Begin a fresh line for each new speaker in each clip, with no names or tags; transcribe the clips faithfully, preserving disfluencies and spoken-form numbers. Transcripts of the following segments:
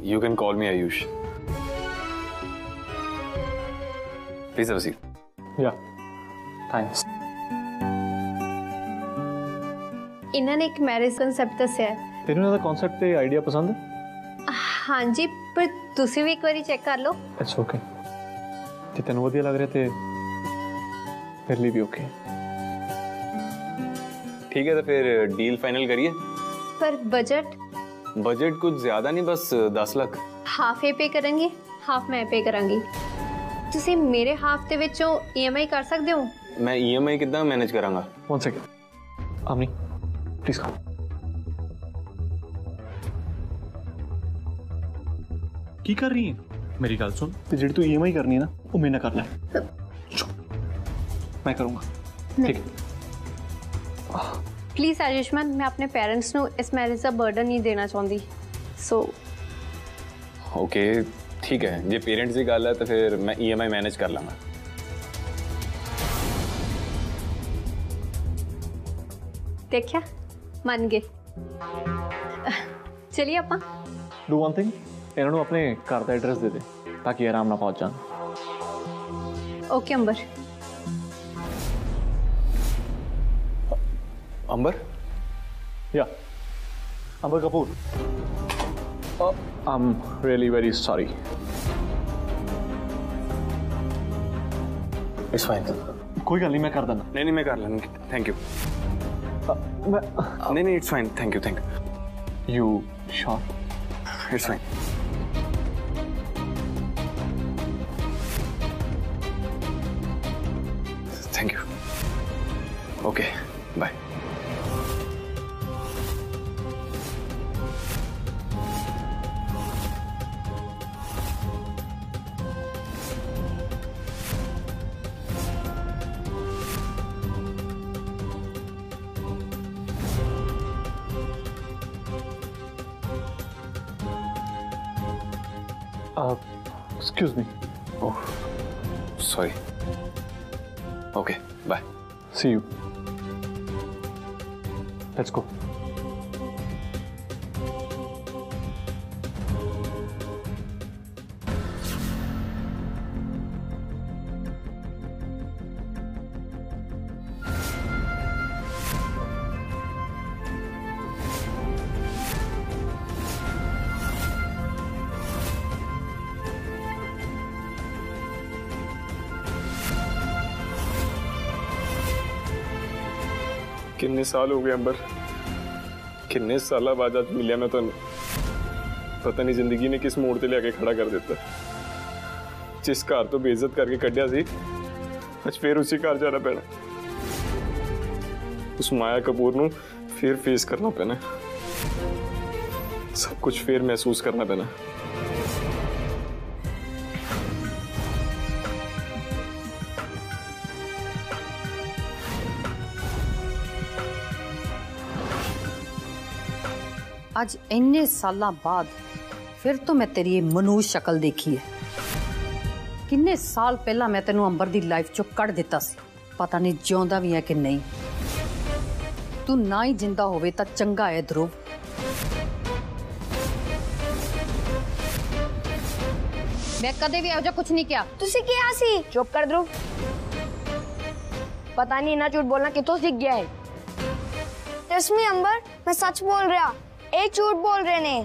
You can call me Ayush. Please have a seat.
Yeah. Thanks.
इन्होंने एक marriage concept दस्या है।
तेनू इन्हां दा कांसेप्ट ते आइडिया पसंद है?
हाँ जी, पर तुसी भी एक बारी चेक कर लो।
It's okay. जे तेनू वधिया लग रहा ते मेरे लिए भी ओके।
ठीक है तो फिर डील फाइनल करिए।
पर बजट?
बजट कुछ ज्यादा नहीं, बस दस लाख।
हाफ ए पे करेंगे, हाफ मैं पे करांगी। तुसी मेरे हाफ दे विचों ईएमआई कर सकदे हो?
मैं ईएमआई कितना मैनेज करांगा?
One second. आमनी, प्लीज कम। की कर रही है? मेरी गल सुन, ते जेड़ी तू ईएमआई करनी है ना, वो मेरे नाल कर ले। मैं करूंगा। ठीक है।
प्लीज आयुष्मान, मैं अपने पेरेंट्स को इस मैरिज का बर्डन नहीं देना चाहती। सो
ओके ठीक है, जे पेरेंट्स की गल है तो फिर मैं ईएमआई मैनेज कर लांगा।
देखा, मान गए। चलिए अपा।
डू वन थिंग, इन्होंने अपने घर का एड्रेस दे दे ताकि आराम ना पहुंच जाए।
ओके अंबर।
अंबर?
या Amber Kapoor. I am really very sorry.
It's fine.
कोई गल नहीं, मैं कर देना।
नहीं नहीं मैं कर लूंगी, थैंक यू।
मैं
नहीं नहीं it's fine, thank you thank you.
You sure?
It's fine. Thank you. Okay bye.
Uh, excuse me.
Oh, sorry. Okay, bye.
See you. Let's go.
किन्ने साल हो गए अंबर, किन्ने साल बाद आज मिलिया मैं तुहानू। पता नहीं जिंदगी ने किस मोड़ ते लेके खड़ा कर दिता। जिस घर तो बेइज्जत करके कढ़िया सी, आज फिर उसी घर जाना पैना। उस माया कपूर नू फिर फेस करना पैना, सब कुछ फिर महसूस करना पैना।
आज इन्ने सालों बाद फिर तो मैं तेरी ये मनूज शक्ल देखी है। किन्ने साल पहला मैं तेनू अंबर दी लाइफ चो कढ़ दिता सी, पता नहीं जिउंदा भी है कि नहीं। तू ना ही जिंदा होवे तां चंगा है ध्रुव। मैं कदे भी एहो जिहा कुछ नहीं किया।
तुसी किया सी? चुप कर ध्रुव। पता नहीं ना झूठ बोलना कितों सीख गया है। रश्मि अंबर, मैं सच बोल रहा, ए झूठ बोल रहे ने।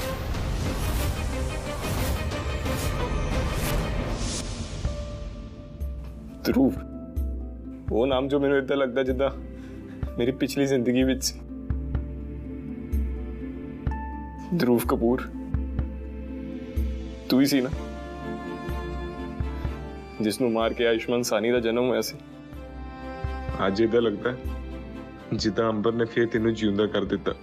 ध्रुव, वो नाम जो मैंने इतना लगता जिदा मेरी पिछली जिंदगी विच सी। ध्रुव कपूर तू ही सी ना, जिसनू मार के आयुष्मान सानी का जन्म होया सी। आज इदा लगता है जिदा अंबर ने फिर तेनू जिंदा कर दिता।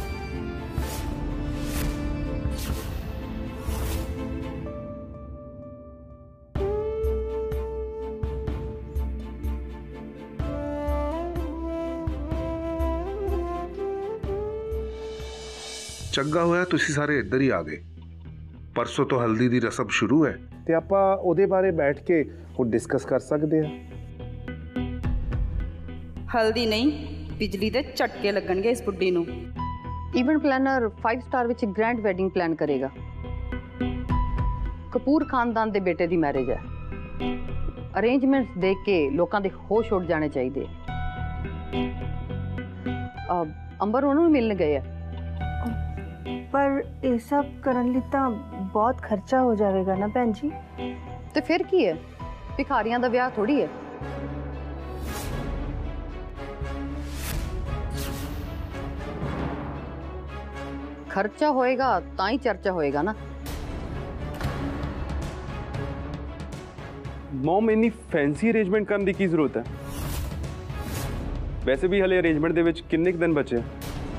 चंगा होया तुसी सारे इधर ही आ गए। परसों तो हल्दी दी रस्म शुरू है
ते आपां ओदे बारे बैठ के हुण डिस्कस कर सकते हैं।
हल्दी नहीं, बिजली दे झटके लगणगे इस बुड्ढी नूं।
इवेंट प्लानर फाइव स्टार विच ग्रैंड वेडिंग प्लान करेगा। ਕਪੂਰ ਖਾਨਦਾਨ ਦੇ ਬੇਟੇ ਦੀ ਮੈਰਿਜ ਹੈ। ਅਰੇਂਜਮੈਂਟਸ ਦੇਖ ਕੇ ਲੋਕਾਂ ਦੇ ਹੋਸ਼ ਉੱਡ ਜਾਣੇ ਚਾਹੀਦੇ। ਅ, ਅੰਬਰ ਉਹਨੂੰ ਵੀ ਮਿਲਣ ਗਏ ਆ।
ਪਰ ਇਹ ਸਭ ਕਰਨ ਲਈ ਤਾਂ ਬਹੁਤ ਖਰਚਾ ਹੋ ਜਾਵੇਗਾ ਨਾ ਭੈਣ ਜੀ।
ਤੇ ਫਿਰ ਕੀ ਹੈ, ਭਿਖਾਰੀਆਂ ਦਾ ਵਿਆਹ ਥੋੜੀ ਹੈ। ਖਰਚਾ ਹੋਏਗਾ ਤਾਂ ਹੀ ਚਰਚਾ ਹੋਏਗਾ ਨਾ।
ਮਮ ਇੰਨੀ ਫੈਂਸੀ ਅਰੇਂਜਮੈਂਟ ਕਰਨ ਦੀ ਕੀ ਜ਼ਰੂਰਤ ਹੈ? ਵੈਸੇ ਵੀ ਹਲੇ ਅਰੇਂਜਮੈਂਟ ਦੇ ਵਿੱਚ ਕਿੰਨੇ ਕੁ ਦਿਨ ਬਚੇ ਆ।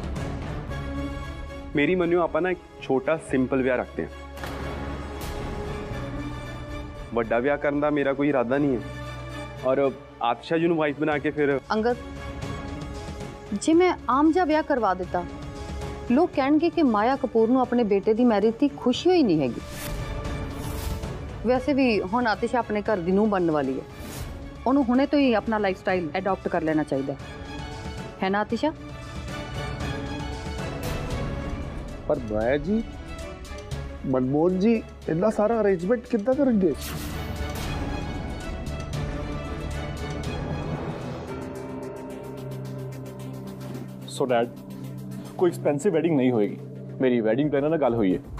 ਮੇਰੀ ਮੰਨਿਓ, ਆਪਾਂ ਨਾ ਇੱਕ ਛੋਟਾ ਸਿੰਪਲ ਵਿਆਹ ਰੱਖਦੇ ਹਾਂ। ਵੱਡਾ ਵਿਆਹ ਕਰਨ ਦਾ ਮੇਰਾ ਕੋਈ ਇਰਾਦਾ ਨਹੀਂ ਹੈ। ਔਰ ਆਤਸ਼ਾ ਜੀ ਨੂੰ ਵਾਈਫ ਬਣਾ ਕੇ ਫਿਰ
ਅੰਗਦ, ਜੇ ਮੈਂ ਆਮ ਜਿਹਾ ਵਿਆਹ ਕਰਵਾ ਦਿੱਤਾ, ਲੋਕ ਕਹਿਣਗੇ ਕਿ ਮਾਇਆ ਕਪੂਰ ਨੂੰ ਆਪਣੇ ਬੇਟੇ ਦੀ ਮੈਰਿਜ ਦੀ ਖੁਸ਼ੀ ਹੋਈ ਨਹੀਂ ਹੈਗੀ। ਵੈਸੇ ਵੀ ਹੁਣ ਆਤਿਸ਼ਾ ਆਪਣੇ ਘਰ ਦੀ ਨੂੰਹ ਬਣਨ ਵਾਲੀ ਹੈ। ਉਹਨੂੰ ਹੁਣੇ ਤੋਂ ਹੀ ਆਪਣਾ ਲਾਈਫ ਸਟਾਈਲ ਅਡਾਪਟ ਕਰ ਲੈਣਾ ਚਾਹੀਦਾ ਹੈ ਨਾ ਆਤਿਸ਼ਾ?
ਪਰ ਮਾਇਆ ਜੀ, ਮਨਮੋਹਨ ਜੀ ਇੰਨਾ ਸਾਰਾ ਅਰੇਂਜਮੈਂਟ ਕਿੱਦਾਂ ਕਰਨਗੇ?
ਸੋ ਡੈਡ, ਕੋਈ ਐਕਸਪੈਂਸਿਵ ਵੈਡਿੰਗ ਨਹੀਂ ਹੋਏਗੀ। ਮੇਰੀ ਵੈਡਿੰਗ ਪਲਾਨਰ ਨਾਲ ਗੱਲ ਹੋਈ ਹੈ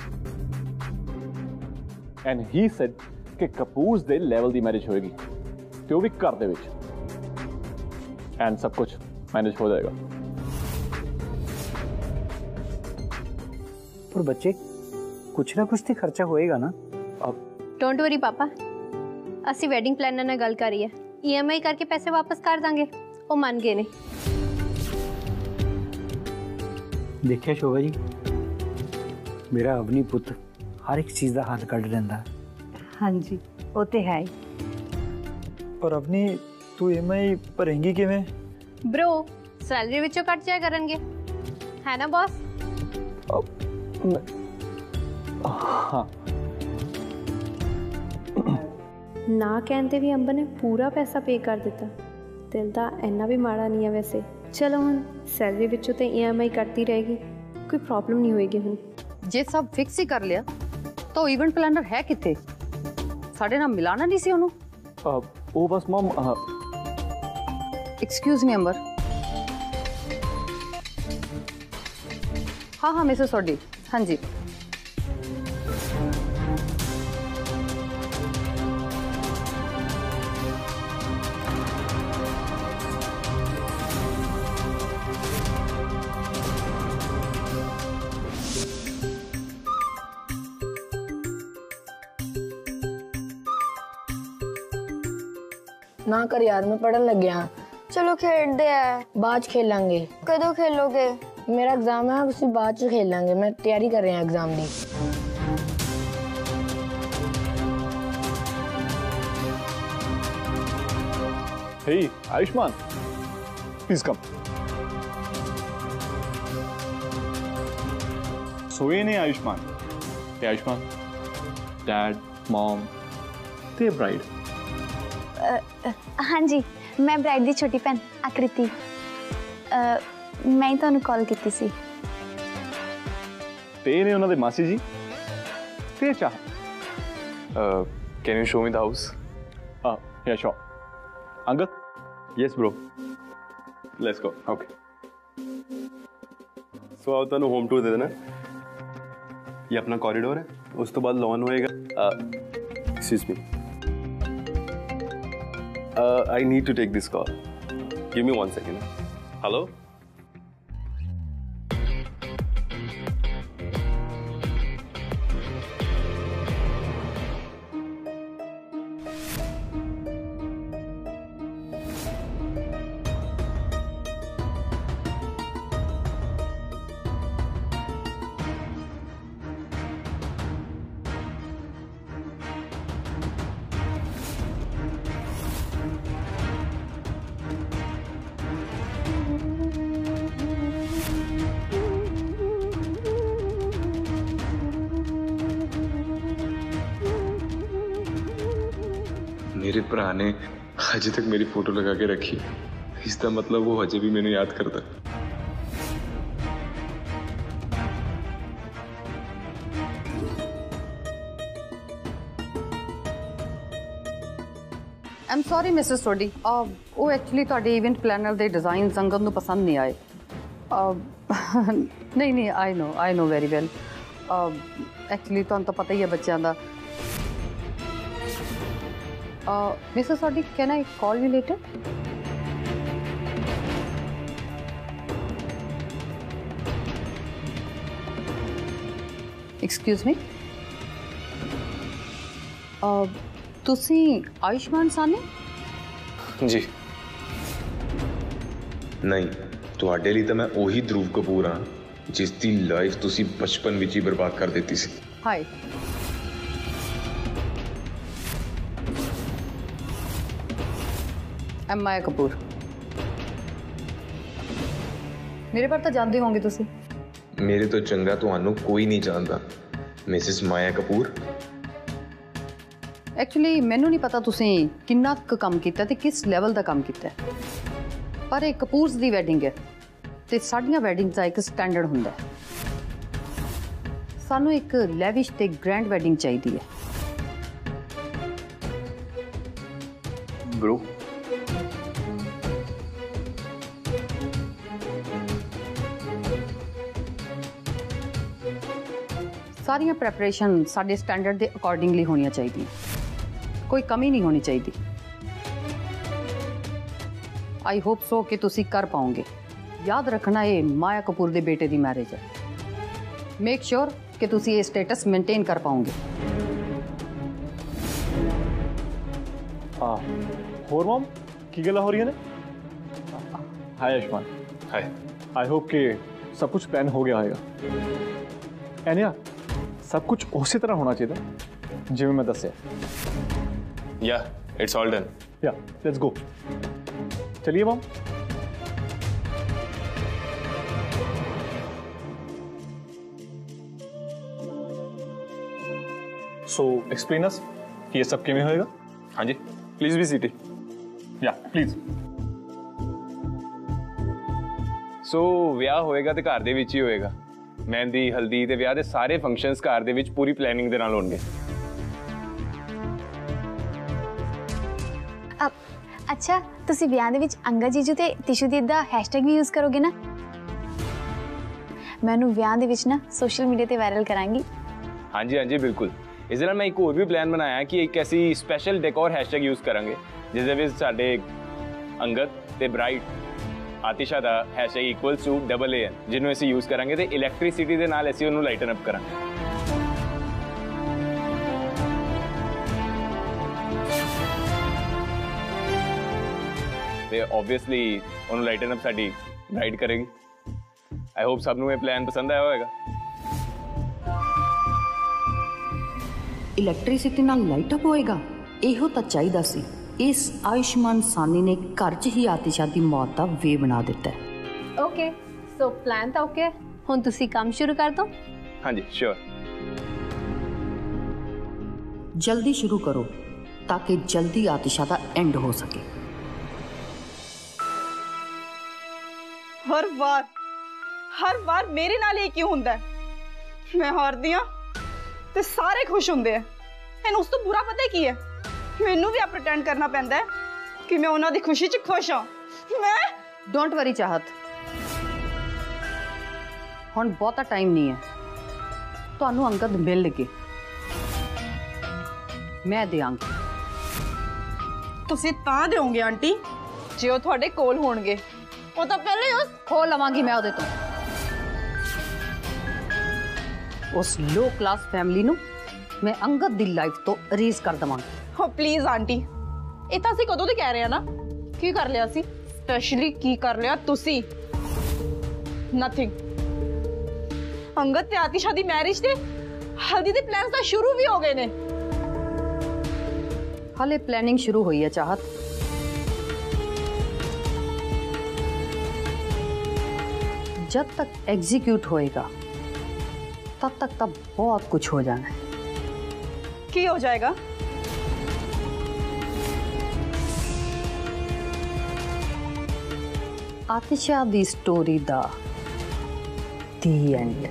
ਐਂਡ ਹੀ ਸੈਡ ਕਿ ਕਪੂਰਸ ਦੇ ਲੈਵਲ ਦੀ ਮੈਰਿਜ ਹੋਏਗੀ ਤੇ ਉਹ ਵੀ ਘਰ ਦੇ ਵਿੱਚ, ਐਂਡ ਸਭ ਕੁਝ ਮੈਨੇਜ ਹੋ ਜਾਏਗਾ।
पर बच्चे कुछ ना कुछ तो खर्चा होएगा ना।
अब डोंट वरी पापा, ਅਸੀਂ ਵੈਡਿੰਗ ਪਲਾਨਰ ਨਾਲ ਗੱਲ ਕਰੀ ਹੈ, ਈਐਮਆਈ ਕਰਕੇ ਪੈਸੇ ਵਾਪਸ ਕਰ ਦਾਂਗੇ। ਉਹ ਮੰਨ ਗਏ ਨੇ।
देखिए शोभा जी, मेरा अवनी पुत्र हर एक चीज़ का हल कढ़ लेंदा।
हाँ जी, वो तो है ही।
पर अवनी तू ईएमआई भरेंगी किवें?
ब्रो सैलरी विचों कट जाया करनगे, है ना बॉस?
हाँ,
ना कहते भी अंबर ने पूरा पैसा पे कर दिता। दिल दा इन्ना भी माड़ा नहीं है वैसे। चलो हुण सैलरी विचों ते ईएमआई कटती रहेगी, कोई प्रॉब्लम नहीं होएगी। हुण
जे सब फिक्स ही कर लिया तो इवेंट प्लानर है किथे? साडे नाल मिलाना नहीं सी ओनू?
वो बस मम।
Excuse me Amber. हाँ हाँ मिसेस सोडी, हाँ जी।
ना कर यार, मैं पढ़न लग गया। चलो खेलते हैं, बाद खेलांगे। कदों खेलोगे? मेरा एग्जाम है, उसी बाद च खेलांगे। मैं तैयारी कर रहे हैं एग्जाम दी।
Hey, Ayushman, please come. सोए नहीं Ayushman? Hey, Ayushman, Dad, Mom, ते bride.
हाँ जी, मैं ब्राइड दी छोटी भैन आकृति। मैं ही तुहानू कॉल कीती सी।
ते ने उन्हां दे मासी जी ते चाह।
Can you show me the house?
Ah, yeah, sure. Angad? Yes, bro. Let's go. Okay.
So आओ तुहानू होम टूर दे देना। ये अपना कॉरिडोर है, उस तो बाद लॉन होएगा। Excuse me, I need to take this call, give me one second. Hello, मेरे भरा ने अजे तक मेरी फोटो लगा के रखी, इसका मतलब वो अजे भी मैंने याद करता।
ਸੌਰੀ ਮਿਸਿਸ ਸੋਡੀ, ਉਹ ਐਕਚੁਅਲੀ ਤੁਹਾਡੇ ਇਵੈਂਟ ਪਲਾਨਰ ਦੇ ਡਿਜ਼ਾਈਨ ਸੰਗਤ ਨੂੰ ਪਸੰਦ ਨਹੀਂ ਆਏ। ਨਹੀਂ ਨਹੀਂ I know I know very well. Actually ਤੁਹਾਨੂੰ ਤਾਂ ਪਤਾ ਹੀ ਹੈ ਬੱਚਿਆਂ ਦਾ। Mrs Sodhi, can I call you later? Excuse me, ਤੁਸੀਂ ਆਯੁਸ਼ਮਾਨ ਸਾਨੀ?
ਜੀ ਨਹੀਂ, ਤੁਹਾਡੇ ਲਈ ਤਾਂ ਮੈਂ ਉਹੀ ਧਰੁਵ ਕਪੂਰ ਹਾਂ ਜਿਸ ਦੀ ਲਾਈਫ ਤੁਸੀਂ ਬਚਪਨ ਵਿੱਚ ਹੀ ਬਰਬਾਦ ਕਰ ਦਿੱਤੀ ਸੀ।
Hi, I'm Maya Kapoor. ਮੇਰੇ ਬਾਰੇ ਤਾਂ ਜਾਣਦੇ ਹੋਵੋਗੇ ਤੁਸੀਂ।
ਮੇਰੇ ਤੋਂ ਚੰਗਾ ਤੁਹਾਨੂੰ ਕੋਈ ਨਹੀਂ ਜਾਣਦਾ ਮਿਸਿਸ ਮਾਇਆ ਕਪੂਰ।
ਐਕਚੁਅਲੀ ਮੈਨੂੰ ਨਹੀਂ ਪਤਾ ਤੁਸੀਂ ਕਿੰਨਾ ਕੁ ਕੰਮ ਕੀਤਾ ਤੇ ਕਿਸ ਲੈਵਲ ਦਾ ਕੰਮ ਕੀਤਾ, ਪਰ ਇਹ ਕਪੂਰਸ ਦੀ ਵੈਡਿੰਗ ਹੈ ਤੇ ਸਾਡੀਆਂ ਵੈਡਿੰਗਸ ਦਾ ਇੱਕ ਸਟੈਂਡਰਡ ਹੁੰਦਾ ਹੈ। ਸਾਨੂੰ ਇੱਕ ਲੈਵਿਸ਼ ਤੇ ਗ੍ਰੈਂਡ ਵੈਡਿੰਗ ਚਾਹੀਦੀ ਹੈ।
ਬ్రో,
ਸਾਰੀਆਂ ਪ੍ਰੈਪਰੇਸ਼ਨ ਸਾਡੇ ਸਟੈਂਡਰਡ ਦੇ ਅਕੋਰਡਿੰਗਲੀ ਹੋਣੀਆਂ ਚਾਹੀਦੀਆਂ, ਕੋਈ ਕਮੀ ਨਹੀਂ ਹੋਣੀ ਚਾਹੀਦੀ। ਆਈ ਹੋਪ ਸੋ ਕਿ ਤੁਸੀਂ ਕਰ ਪਾਓਗੇ। ਯਾਦ ਰੱਖਣਾ ਇਹ ਮਾਇਆ ਕਪੂਰ ਦੇ ਬੇਟੇ ਦੀ ਮੈਰਿਜ ਹੈ। ਮੇਕ ਸ਼ੋਰ ਕਿ ਤੁਸੀਂ ਇਹ ਸਟੇਟਸ ਮੇਨਟੇਨ ਕਰ ਪਾਓਗੇ।
ਹਾਂ, ਹੋਰ ਮਮ ਕੀ ਗੱਲਾਂ ਹੋ ਰਹੀਆਂ ਨੇ? Hi Ayushman.
Hi.
I hope कि सब कुछ प्लान हो गया होगा। एनिया, सब कुछ उसी तरह होना चाहिए जिवें मैं दस्या।
Yeah it's all done.
Yeah let's go. चलिए मॉम। सो एक्सप्लेन अस कि ये सब किवें होएगा।
हाँ जी, please be seated.
Yeah please.
So ਵਿਆਹ ਹੋਏਗਾ ਤੇ ਘਰ ਦੇ ਵਿੱਚ ਹੀ ਹੋਏਗਾ। ਮਹਿੰਦੀ, ਹਲਦੀ ਤੇ ਵਿਆਹ ਦੇ ਸਾਰੇ ਫੰਕਸ਼ਨਸ ਘਰ ਦੇ ਵਿੱਚ ਪੂਰੀ ਪਲੈਨਿੰਗ ਦੇ ਨਾਲ ਹੋਣਗੇ।
ਅੱਛਾ, ਤੁਸੀਂ ਵਿਆਹ ਦੇ ਵਿੱਚ ਅੰਗਦ ਜੀਜੂ ਤੇ ਤਿਸ਼ੂਦੀਪ ਦਾ ਹੈਸ਼ਟੈਗ ਵੀ ਯੂਜ਼ ਕਰੋਗੇ ਨਾ? ਮੈਨੂੰ ਵਿਆਹ ਦੇ ਵਿੱਚ ਨਾ ਸੋਸ਼ਲ ਮੀਡੀਆ ਤੇ ਵਾਇਰਲ ਕਰਾਂਗੀ।
ਹਾਂਜੀ ਹਾਂਜੀ ਬਿਲਕੁਲ। ਇਸ ਦੇ ਨਾਲ ਮੈਂ ਇੱਕ ਹੋਰ ਵੀ ਪਲਾਨ ਬਣਾਇਆ ਕਿ ਇੱਕ ਐਸੀ ਸਪੈਸ਼ਲ ਡੈਕੋਰ ਹੈਸ਼ਟੈਗ ਯੂਜ਼ ਕਰਾਂਗੇ ਜਿਸ ਦੇ ਵਿੱਚ ਸਾਡੇ ਅੰਗਦ ਤੇ ਬ੍ਰਾਈਡ आतिशा का hashtag equals to double A N जिन्होंने इसे यूज करेंगे तो इलैक्ट्रिसिटी के नाल ऐसे उन्होंने लाइटन अप करांगे। ते ऑब्वियसली उन्होंने लाइटन अप साडी ब्राइड करेगी। आई होप सब नूं ये प्लान पसंद आया होगा।
इलैक्ट्रिसिटी नाल लाइट अप होएगा, इहो तां चाहीदा सी। इस आयुष्मान सानी ने घर च ही आतिशा की मौत का वे बना दिता है।
ओके, सो प्लान तो ओके, हुण तुसी काम शुरू कर दो।
हाँ जी श्योर।
जल्दी शुरू करो ताकि जल्दी आतिशा का एंड हो सके।
हर बार हर बार मेरे नाल ये क्यों हुंदा है? मैं हारदी हां ते सारे खुश हुंदे हैं। इन्हूं उस तो बुरा पता की है? मैनू भी प्रिटेंड करना पैंदा है कि मैं उन्हां दी खुशी च खुश हां। मैं
डोंट वरी चाहत, हुण बहुता टाइम नहीं है। तुहानू अंगद मिल के मैं देंगी।
तुसीं तां देओगे आंटी जे ओह तुहाडे कोल होणगे। ओह तां पहले उस
खो लवांगी मैं ओहदे तो। उस लो क्लास फैमिली नू मैं अंगद दी लाइफ तो अरेज कर दवांगी।
हो प्लीज आंटी, ये तो असीं कदों दी कह रहे हैं ना। की कर लिया सी? स्पेशली की कर लिया तुसी? नथिंग। अंगद ते आतिशा दी मैरिज ते हल्दी दे प्लान्स तां शुरू भी हो गए ने।
हाले प्लानिंग शुरू हुई है चाहत। जब तक एग्जीक्यूट होएगा तब तक तब बहुत कुछ हो जाना है।
की हो जाएगा?
आतिशा दी स्टोरी दा दी एंड।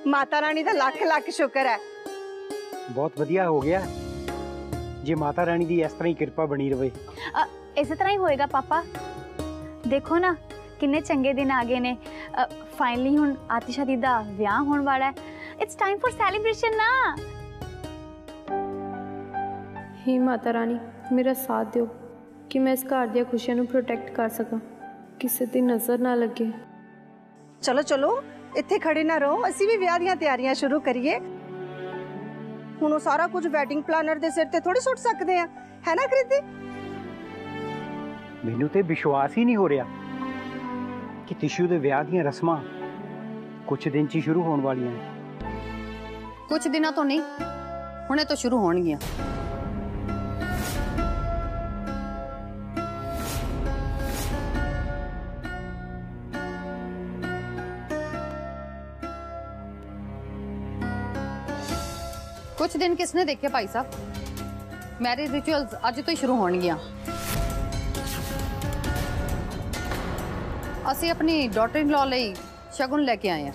माता रानी दा लख लख शुक्र है।
बहुत वधिया हो गया जे माता रानी दी इस तरह ही कृपा बनी रहे।
इस तरह ही होएगा पापा। देखो ना किन्ने चंगे दिन आ गए ने। फाइनली हुण आतिशा दी दा विआह होने वाला है। इट्स टाइम फॉर सेलिब्रेशन ना।
हे माता रानी मेरा साथ दियो कि मैं इस घर दी खुशियां नूं प्रोटेक्ट कर सकां, किसी दी नज़र ना लगे।
चलो चलो इत्थे खड़े ना रहो, असी भी विआह दीयां तैयारियां शुरू करिए। हुण वो सारा कुछ वेडिंग प्लानर दे सिर ते थोड़ी सुट सकदे हैं, है ना कृति?
मैनू ते विश्वास ही नहीं हो रहा कि तिशू दे विआह दीयां रस्मां कुछ दिन च शुरू होने वालियां हैं।
कुछ दिनों तो नहीं, हुणे तो शुरू होणगियां। कुछ दिन किसने देखे भाई साहब? मैरिज रिचुअल्स अज तो ही शुरू होणगियां। असी अपनी डॉटर इन लॉ लई शगुन लेके आए हैं।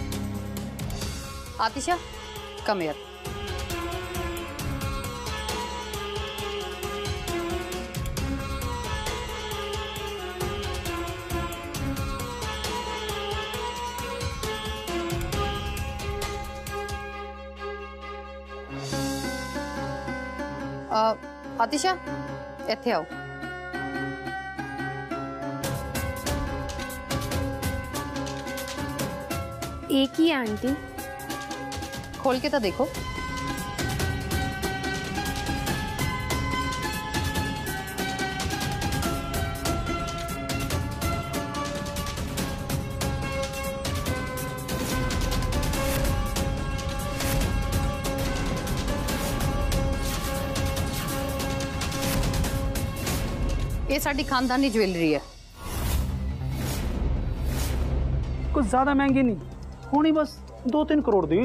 Atisha come here. आतिशा इत्थे आओ।
एक ही आंटी।
खोल के तो देखो। ये साडी खानदानी ज्वेलरी है।
कुछ ज्यादा महंगी नहीं होनी, बस दो तीन करोड़ दी।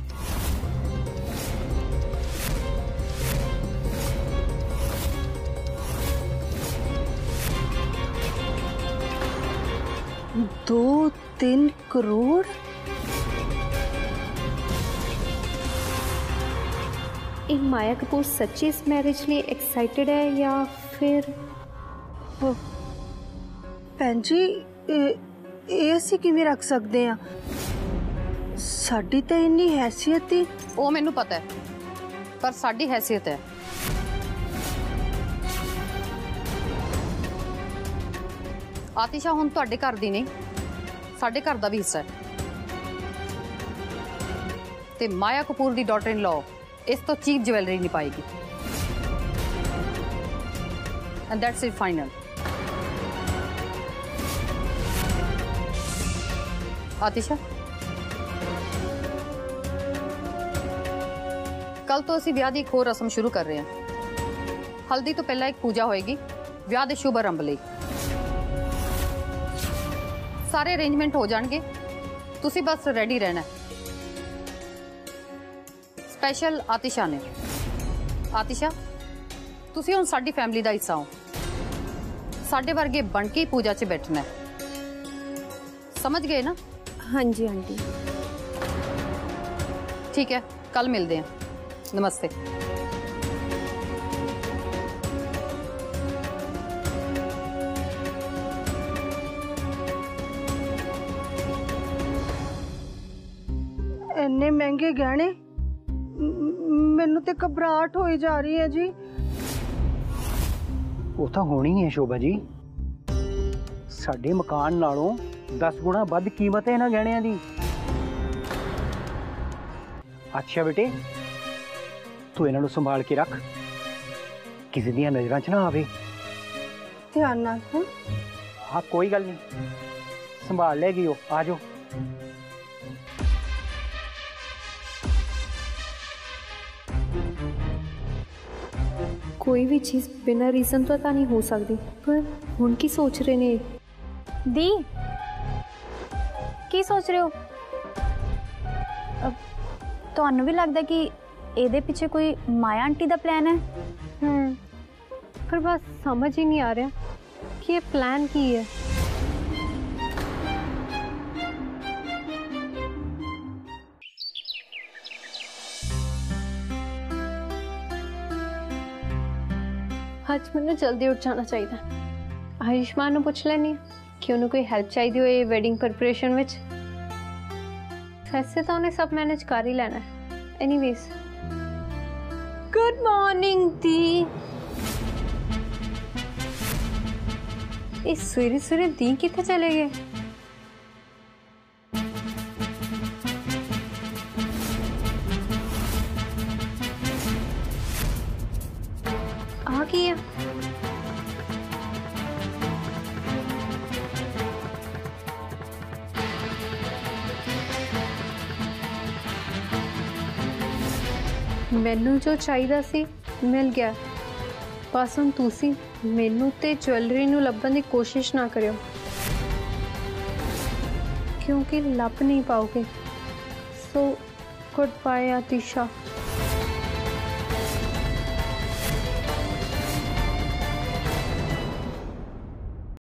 दो तीन करोड़?
एक माया कपूर सच्ची इस मैरिज लिए एक्साइटेड है या फिर?
भैन जी ਇਹ ਅਸੀਂ ਕਿਵੇਂ ਰੱਖ ਸਕਦੇ ਆ? ਸਾਡੀ ਤਾਂ ਇੰਨੀ हैसियत ही।
ਉਹ ਮੈਨੂੰ ਪਤਾ ਹੈ, ਪਰ ਸਾਡੀ हैसियत ਹੈ। ਆਤਿਸ਼ਾ ਹੁਣ ਤੁਹਾਡੇ ਘਰ ਦੀ ਨਹੀਂ, ਸਾਡੇ ਘਰ ਦਾ ਵੀ ਹਿੱਸਾ ਹੈ। ਤੇ ਮਾਇਆ ਕਪੂਰ ਦੀ ਡਾਟਰ ਇਨ ਲਾਅ ਇਸ ਤੋਂ ਚੀਪ ਜਵੈਲਰੀ ਨਹੀਂ ਪਾਏਗੀ। And that's it final. Atisha कल तो असी विआह दी एक होर रस्म शुरू कर रहे हैं। हल्दी तो पहला एक पूजा होएगी विआह दे शुभ आरंभ लई। सारे अरेंजमेंट हो जाएंगे, तुसी बस रेडी रहना है। स्पेशल आतिशा ने। आतिशा तुसी हुण साडी फैमिली दा हिस्सा हो, साडे वर्गे बन के पूजा च बैठना है। समझ गए ना?
हाँ जी आंटी।
ठीक है, कल मिलते हैं। नमस्ते।
इन्ने महंगे गहने, मैनू ते घबराहट होई जा रही है जी।
वो तो होनी है शोभा जी, साडे मकान नालों दस गुणा वध कीमत है इन्हां गहणियां दी। अच्छा बेटे तू इन्हां नूं संभाल के रख, किसी दियां नज़रां च ना आवे।
ध्यान नाल।
हाँ कोई गल नहीं, संभाल लेगी वो। आ जाओ।
कोई भी चीज़ बिना रीजन तो नहीं हो सकती, पर हुण की सोच रहे ने?
दी की सोच रहे हो? ਤੁਹਾਨੂੰ भी लगता कि ਇਹਦੇ ਪਿੱਛੇ कोई माया आंटी ਦਾ प्लान है?
हम्म पर बस समझ ही नहीं आ रहा कि ये प्लान की है। ਅੱਜ ਮੈਨੂੰ ਜਲਦੀ ਉੱਠ ਜਾਣਾ ਚਾਹੀਦਾ। ਆਯੁਸ਼ਮਾਨ ਨੂੰ ਪੁੱਛ ਲੈਣੀ ਕਿ ਉਹਨੂੰ ਕੋਈ ਹੈਲਪ ਚਾਹੀਦੀ ਹੋਏ ਵੈਡਿੰਗ ਪ੍ਰੈਪਰੇਸ਼ਨ ਵਿੱਚ। ਵੈਸੇ ਤਾਂ ਉਹਨੇ ਸਭ ਮੈਨੇਜ ਕਰ ਹੀ ਲੈਣਾ ਹੈ। ਐਨੀਵੇਜ਼ ਗੁੱਡ ਮਾਰਨਿੰਗ ਦੀ। ਇਹ ਸਵੇਰੇ ਸਵੇਰੇ ਦੀ ਕਿੱਥੇ ਚਲੇ ਗਏ? आ गया मैनू जो चाहिए सी मिल गया। बस हुण तुसी मैनू ते ज्वैलरी नू लभण दी कोशिश ना करियो क्योंकि लभ नहीं पाओगे। So goodbye Atisha.